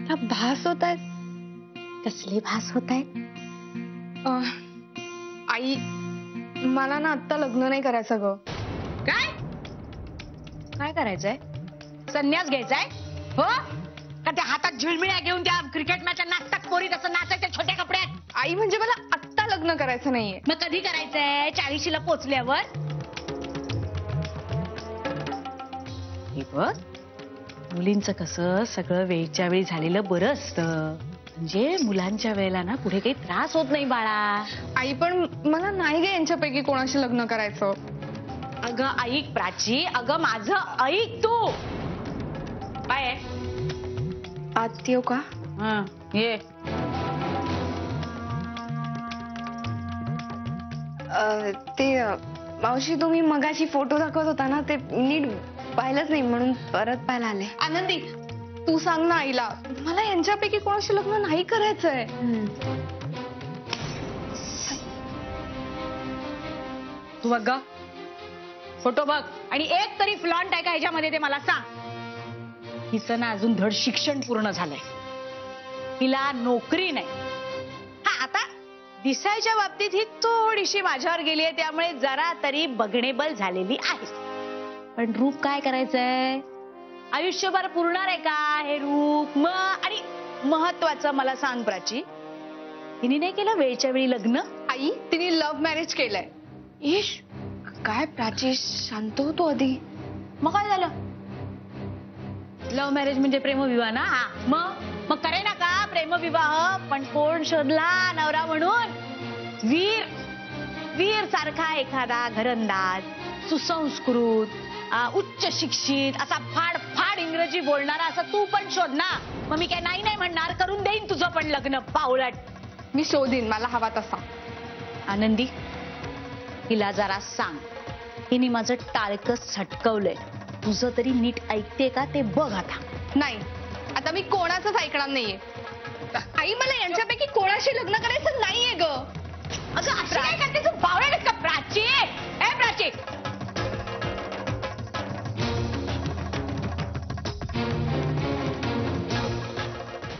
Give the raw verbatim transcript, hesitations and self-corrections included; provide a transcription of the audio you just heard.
भास होत आहेत. कसले भास होत आहेत? आई, मला ना आत्ता लग्न नाही करायचं ग. काय काय करायचंय? संन्यास घ्यायचाय हो का? त्या हातात झिळमिळ्या घेऊन त्या क्रिकेट मॅच नाटक पोरी तसं नाचायचं छोट्या कपड्यात? आई म्हणजे मला आत्ता लग्न करायचं नाहीये. मग कधी करायचंय? चाळीशीला पोचल्यावर? हे बघ, मुलींचं कसं सगळं वेळच्या वेळी झालेलं बरं असतं. म्हणजे मुलांच्या वेळेला ना पुढे काही त्रास होत नाही बाळा. आई पण मला नाही गे यांच्यापैकी कोणाशी लग्न करायचं. अगं ऐक प्राची, अगं माझं ऐक तू. काय आहे? आत येऊ का? हं, ये. अ, ते अ, मावशी तुम्ही मगाशी फोटो दाखवत होता ना, ते नीट पाहिलंच नाही म्हणून परत पाहायला आले. आनंदी, तू सांग ना आईला, मला यांच्यापैकी कोणाशी लग्न नाही करायचंय. तू बघ ग, फोटो बघ आणि एक तरी फ्लॉन्ट आहे का ह्याच्यामध्ये ते मला सांग. हिचं ना अजून धड शिक्षण पूर्ण झालंय, हिला नोकरी नाही. हा, आता दिसायच्या बाबतीत ही थोडीशी माझ्यावर गेली आहे, त्यामुळे जरा तरी बघणेबल झालेली आहे. पण रूप काय करायचंय? आयुष्यभर पुरणार आहे का हे रूप? मग आणि महत्वाचं मला सांग प्राची, तिने नाही केलं वेळच्या वेळी लग्न? आई, तिने लव्ह मॅरेज केलंय. इश, काय प्राची, शांत होतो आधी. मग काय झालं? लव्ह मॅरेज म्हणजे प्रेमविवाह ना? हा, मग मग करे ना का प्रेमविवाह? पण कोण शोधला नवरा म्हणून? वीर वीर सारखा एखादा घरंदाज, सुसंस्कृत, उच्च शिक्षित, असा फाड फाड इंग्रजी बोलणारा असा तू पण शोध ना. मग मी काय नाही नाही म्हणणार, करून देईन तुझं पण लग्न पावलट. मी शोधीन, मला हवा तसा. आनंदी, हिला जरा सांग, हिने माझं टाळकं झटकवलंय. तुझं तरी नीट ऐकते का ते बघ आता. नाही, आता मी कोणाचंच ऐकणार नाहीये. आई, मला यांच्यापैकी कोणाशी लग्न करायचं नाहीये ग. अगं असं काय करते तू? बावळट का